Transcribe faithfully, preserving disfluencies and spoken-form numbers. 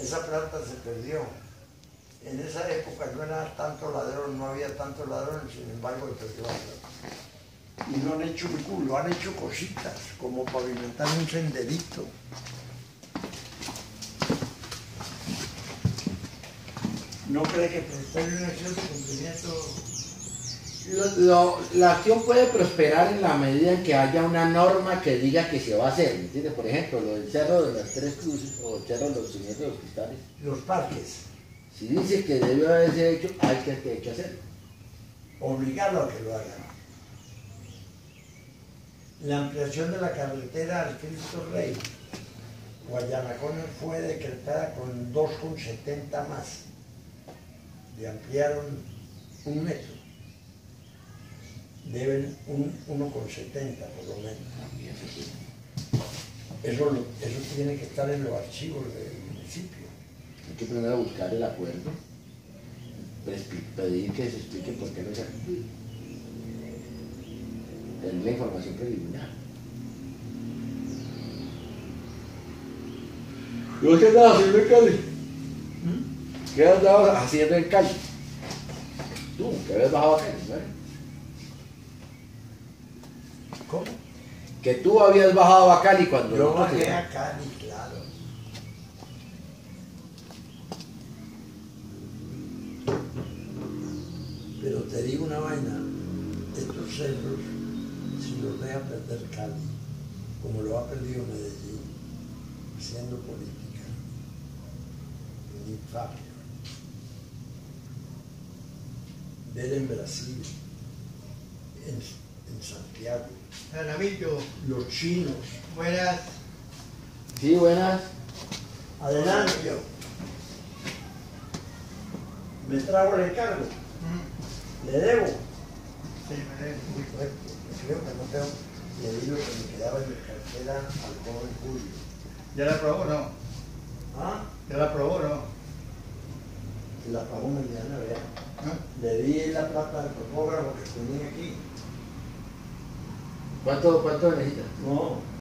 esa plata se perdió. En esa época no era tanto ladrón, no había tantos ladrones, sin embargo se perdió la plata. Y no han hecho un culo, han hecho cositas, como pavimentar un senderito. ¿No cree que prosperar una acción de cumplimiento? Lo- lo- la acción puede prosperar en la medida en que haya una norma que diga que se va a hacer, ¿me entiendes? Por ejemplo, lo del Cerro de las Tres Cruces o el Cerro de los quinientos Hospitales. Los parques, Si dice que debe haberse hecho, hay que, que, hay que hacerlo. obligarlo a que lo hagan. La ampliación de la carretera al Cristo Rey, Guayanacones, fue decretada con dos coma setenta más. Le ampliaron un metro. Deben un uno coma setenta por lo menos. Eso, lo- eso tiene que estar en los archivos del municipio. Hay que primero buscar el acuerdo, pues, pedir que se explique por qué no se ha cumplido. Tener la información preliminar. ¿Vos qué andabas haciendo en Cali? ¿Qué andabas haciendo en Cali? Tú, que habías bajado a Cali, ¿no? ¿Cómo? Que tú habías bajado a Cali cuando... Yo nosotros- bajé a Cali, claro. Pero te digo una vaina, estos cerros, si los deja perder Cali, como lo ha perdido Medellín, haciendo política, un infamia. Ver en Brasil, en, en Santiago, Jaramillo, los chinos. buenas. Sí, buenas. Adelante. Me trago el encargo. Mm, Le debo. Sí, me debo. Muy fuerte. Creo que no tengo. Le di lo que me quedaba en mi cartera al joven Julio. ¿Ya la probó o no? Ah, ¿Ya la probó o no? la pagó mañana, vea. ¿No? Le di la plata al topógrafo que tenía aquí. ¿Cuánto, cuánto necesitas? No,